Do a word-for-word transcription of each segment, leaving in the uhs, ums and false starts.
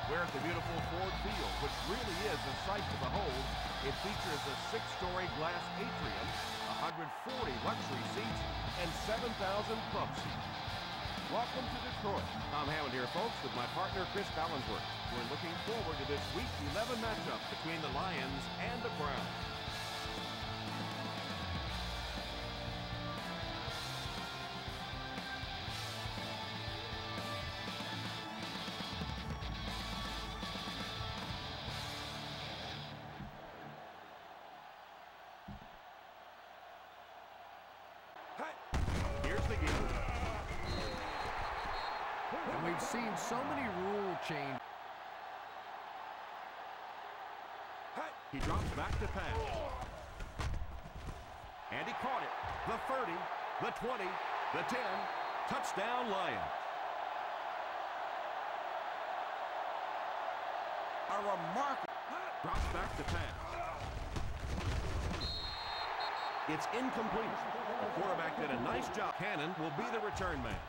We're at the beautiful Ford Field, which really is a sight to behold. It features a six-story glass atrium, one hundred forty luxury seats, and seven thousand club seats. Welcome to Detroit. Tom Hammond here, folks, with my partner, Chris Ballinsworth. We're looking forward to this Week eleven matchup between the Lions and the Browns. Here's the game. And we've seen so many rule changes. He drops back to pass. And he caught it. The thirty, the twenty, the ten. Touchdown, Lions. A remarkable. Drops back to pass. It's incomplete. The quarterback did a nice job. Cannon will be the return man.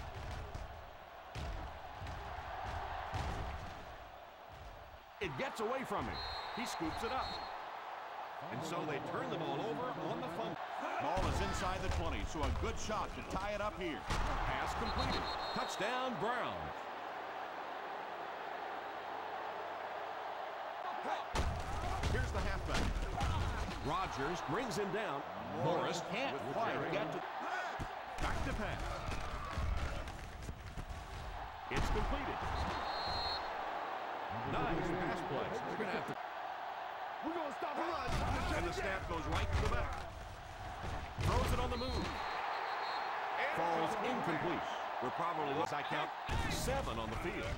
It gets away from him. He scoops it up. And so they turn the ball over on the fumble. Ball is inside the twenty, so a good shot to tie it up here. Pass completed. Touchdown, Browns. Here's the halfback. Rodgers brings him down. Morris can't quite get to. Back to pass. It's completed. Nice pass play. We're going to have to. We're going to stop the run. And the snap goes right to the back. Throws it on the move. Falls incomplete. We're probably, as I count, seven on the field.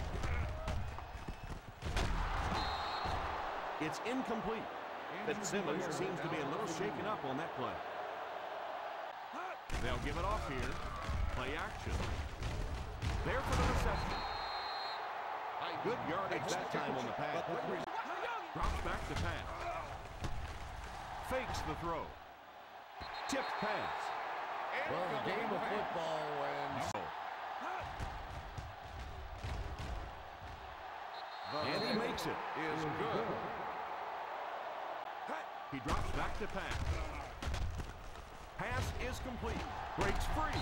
It's incomplete. Fitzsimmons seems to be a little shaken up on that play. They'll give it off here. Play action. There for the reception. Good yardage that time on the pass. Drops back to pass. Fakes the throw. Tipped pass. Well, the game of football wins. And he makes it. Is good. He drops back to pass. Pass is complete. Breaks free.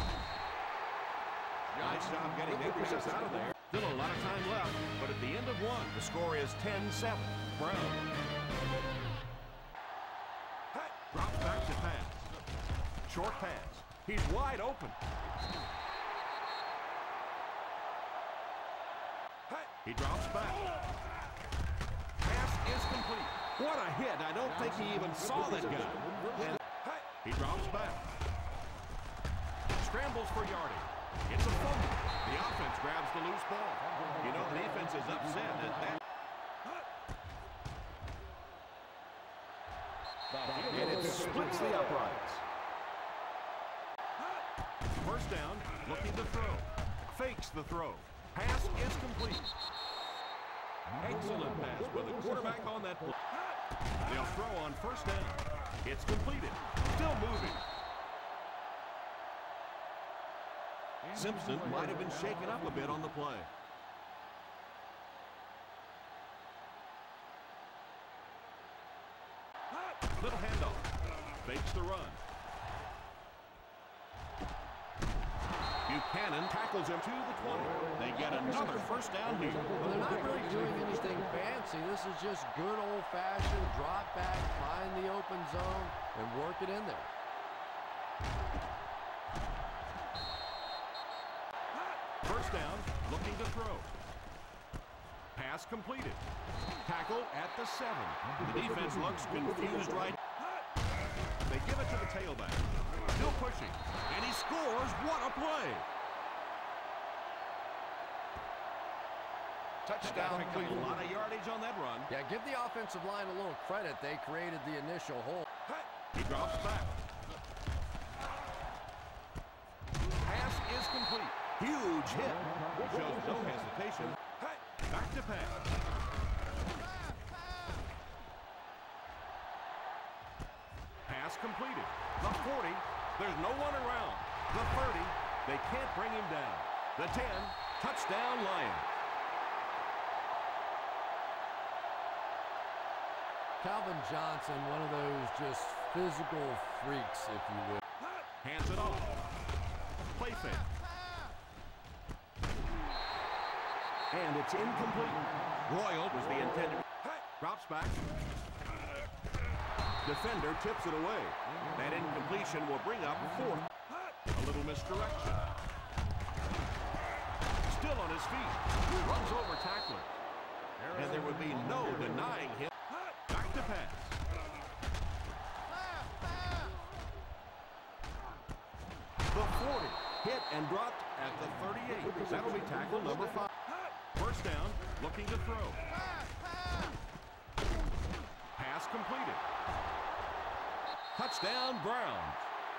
Nice job getting Nicholas out of there. Still a lot of time left, but at the end of one, the score is ten seven. Brown. Drops back to pass. Short pass. He's wide open. He drops back. Pass is complete. What a hit. I don't think he even saw that guy. And he drops back. Scrambles for yardage. It's a fumble. The offense grabs the loose ball. You know the defense is upset at that. And it splits the uprights. First down, looking to throw. Fakes the throw. Pass is complete. Excellent pass with the quarterback on that play. They'll throw on first down. It's completed. Still moving. Simpson might have been shaken up a bit on the play. Little handoff. Fakes the run. Buchanan tackles him to the twenty. They get another first down here. Well, they're not really doing anything fancy. This is just good old-fashioned drop back, find the open zone, and work it in there. First down, looking to throw. Pass completed. Tackle at the seven. The defense looks confused right. They give it to the tailback. Still pushing. And he scores. What a play. Touchdown. A lot of yardage on that run. Yeah, give the offensive line a little credit. They created the initial hole. He drops back. Pass is complete. Huge hit. Shows no hesitation. Back to pass. Pass completed. The forty. There's no one around. The thirty. They can't bring him down. The ten. Touchdown, Lions. Calvin Johnson, one of those just physical freaks, if you will. Hands it off. Play fake. And it's incomplete. Royal was the intended. Drops back. Defender tips it away. That incompletion will bring up fourth. A little misdirection. Still on his feet. Runs over tackler. And there would be no denying him. Back to pass. The forty. Hit and dropped at the thirty-eight. That'll be tackle number five. First down, looking to throw. Pass completed. Touchdown, Browns.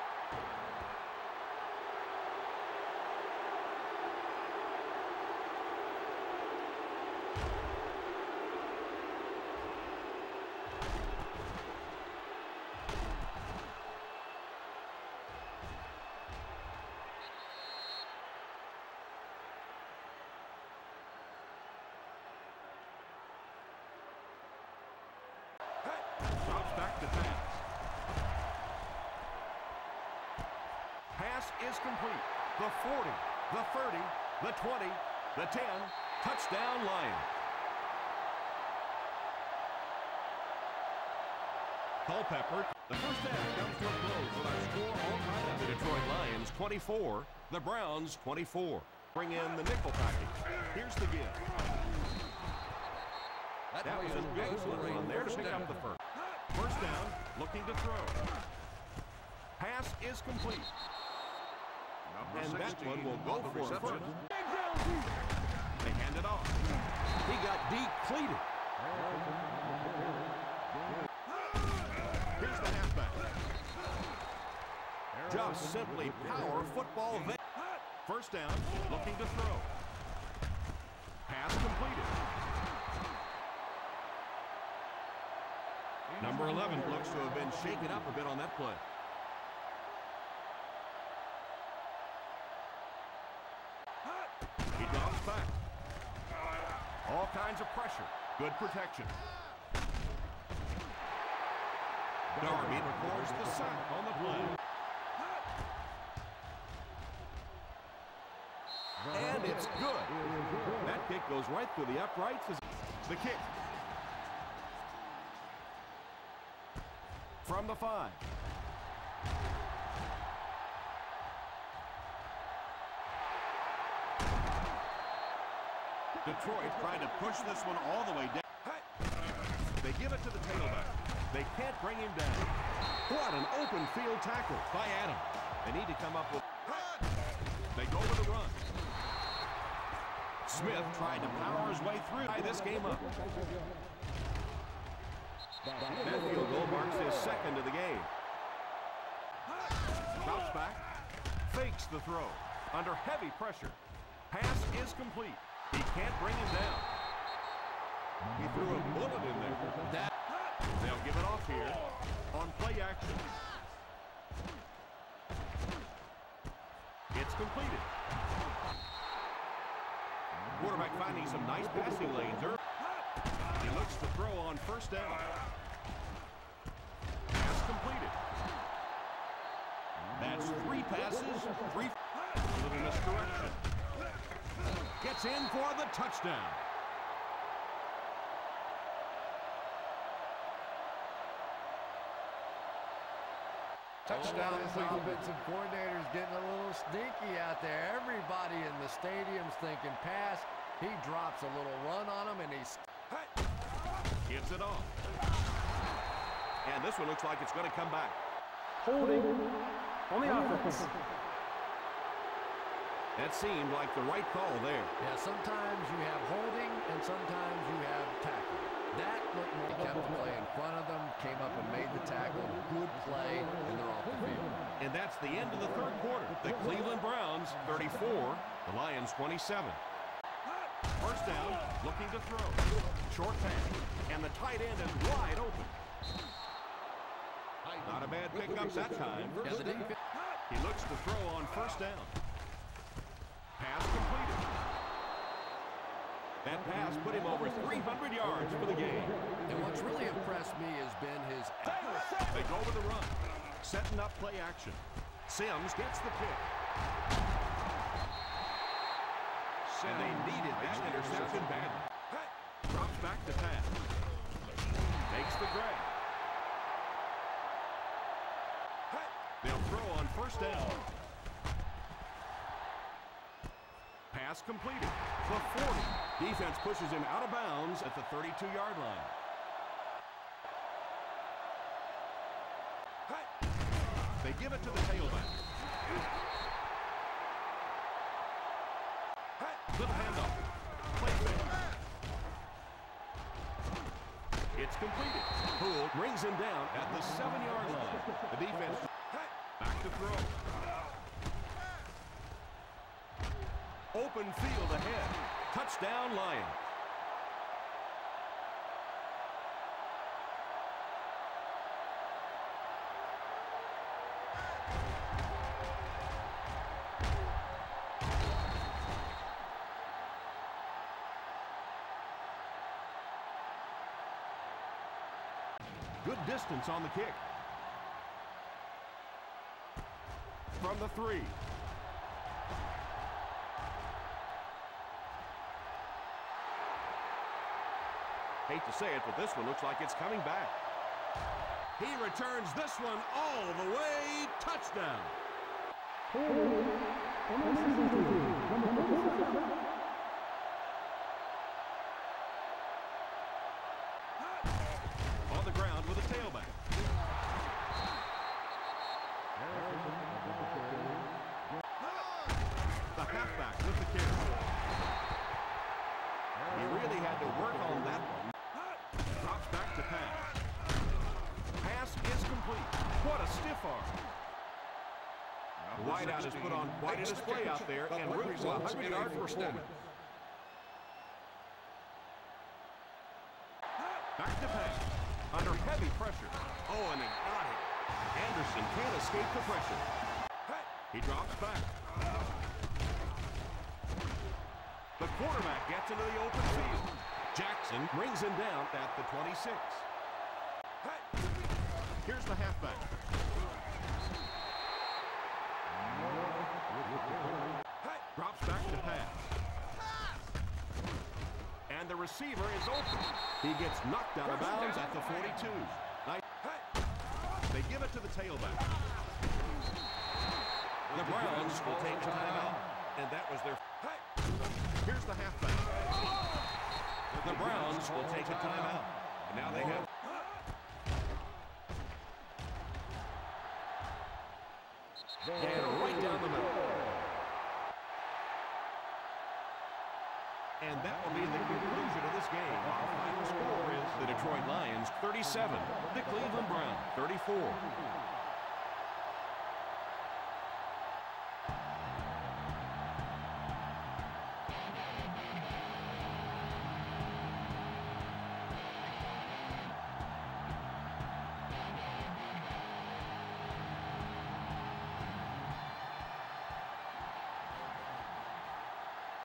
Drops back to pass. Pass is complete. The forty, the thirty, the twenty, the ten. Touchdown, Lions. Culpepper. The first half comes to a close with our score all tied up. The Detroit Lions twenty-four, the Browns twenty-four. Bring in the nickel package. Here's the give. That, that was a good run there to pick up the first. First down, looking to throw. Pass is complete. Number and that one will go for first. They hand it off. He got depleted. Here's the halfback. Just simply power football. First down, looking to throw. Pass completed. Number eleven looks to have been shaken up a bit on that play. He drops back. All kinds of pressure. Good protection. Darby records the sack on the play. And it's good. That kick goes right through the uprights. The kick. From the five. Detroit trying to push this one all the way down. They give it to the tailback. They can't bring him down. What an open field tackle by Adam. They need to come up with... They go with the run. Smith tried to power his way through. Tie this game up. That field goal marks his second of the game. Drops back. Fakes the throw. Under heavy pressure. Pass is complete. He can't bring him down. He threw a bullet in there. That They'll give it off here on play action. It's completed. Quarterback finding some nice passing lanes. He looks to throw on first down. Pass completed. That's three passes, three. A little misdirection. Gets in for the touchdown. Touchdown. Oh, this offensive coordinator's getting a little sneaky out there. Everybody in the stadium's thinking pass. He drops a little run on him, and he's... Gives it off. And this one looks like it's going to come back. Holding on the offense. That seemed like the right call there. Yeah, sometimes you have holding, and sometimes you have tackle. That looked more... He kept the play in front of them, came up and made the tackle. Good play, and they're off the field. And that's the end of the third quarter. The Cleveland Browns, thirty-four. The Lions, twenty-seven. First down, looking to throw. Short pass, and the tight end is wide open. Not a bad pickup that time. He looks to throw on first down. Pass completed. That pass put him over three hundred yards for the game. And what's really impressed me has been his... They go with the run. Setting up play action. Sims gets the pick. And they needed that interception badly. Drops back to pass. Makes the grab. They'll throw on first down. Pass completed. The forty. Defense pushes him out of bounds at the thirty-two yard line. They give it to the tailback. Little handoff. Play fake. It's completed. Poole brings him down at the seven yard line. The defense back to throw. Open field ahead. Touchdown, Lions. Good distance on the kick. From the three. Hate to say it, but this one looks like it's coming back. He returns this one all the way. Touchdown. On the ground with a tailback. The halfback with the carry. He really had to work on that one. Drops back to pass. Pass is complete. What a stiff arm. The wideout has put on quite a display out there and root for a hundred yard performance. Back to pass. Under heavy pressure. Oh, and it got it. Anderson can't escape the pressure. He drops back. The quarterback gets into the open field. Jackson brings him down at the twenty-six. Here's the halfback. Drops back to pass. And the receiver is open. He gets knocked out of bounds at the forty-two. Nice. They give it to the tailback. The Browns will take a timeout. And that was their... Here's the halfback. The Browns will take a timeout. And now they have... And right down the middle. And that will be the conclusion of this game. Our final score is the Detroit Lions thirty-seven, the Cleveland Browns thirty-four.